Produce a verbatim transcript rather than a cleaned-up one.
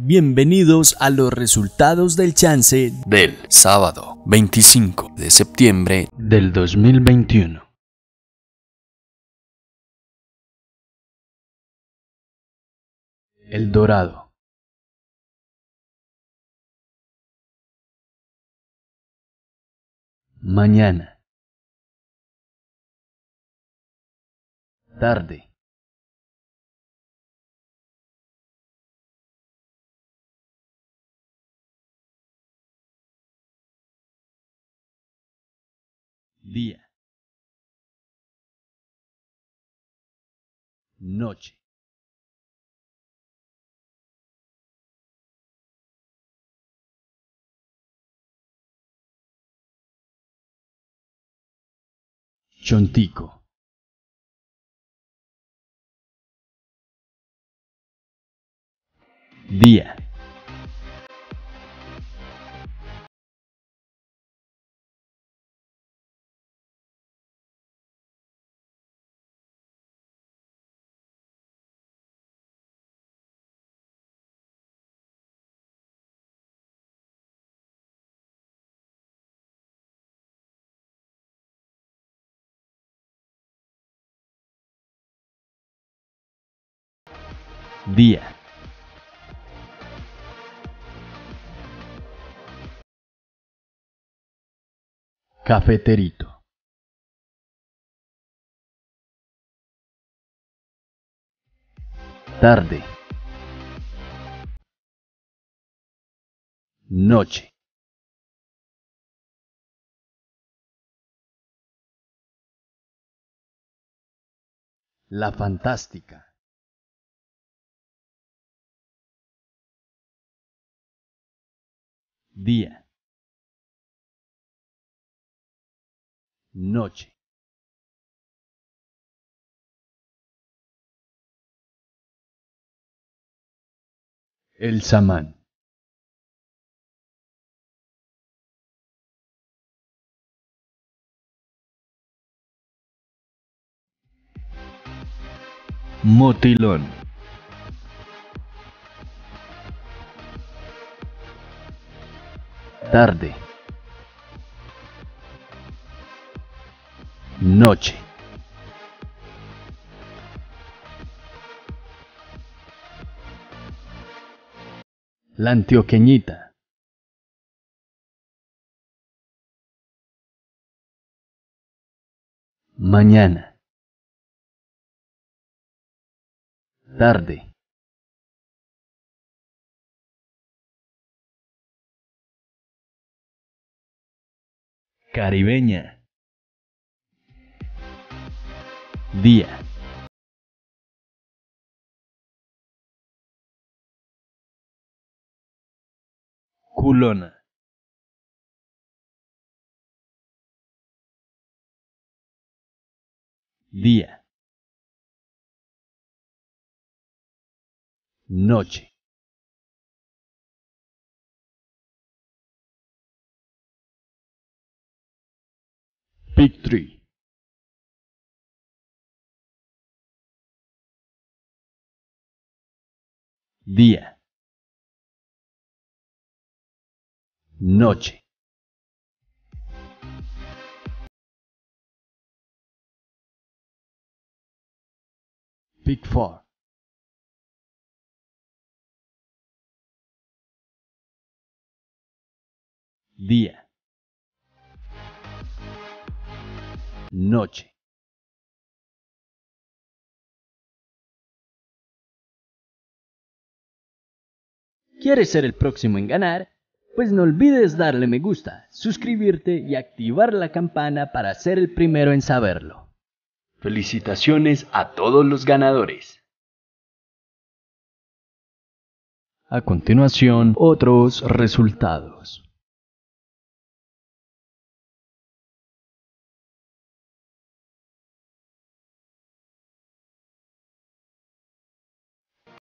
Bienvenidos a los resultados del chance del sábado veinticinco de septiembre del dos mil veintiuno. El Dorado. Mañana. Tarde. Día. Noche. Chontico. Día. Día. Cafeterito. Tarde. Noche. La Fantástica. Día. Noche. El Samán. Motilón. Tarde. Noche. La Antioqueñita. Mañana. Tarde. Caribeña. Día. Culona. Día. Noche. Big Tree. Día. Noche. Big Four. Día. Noche. ¿Quieres ser el próximo en ganar? Pues no olvides darle me gusta, suscribirte y activar la campana para ser el primero en saberlo. Felicitaciones a todos los ganadores. A continuación, otros resultados.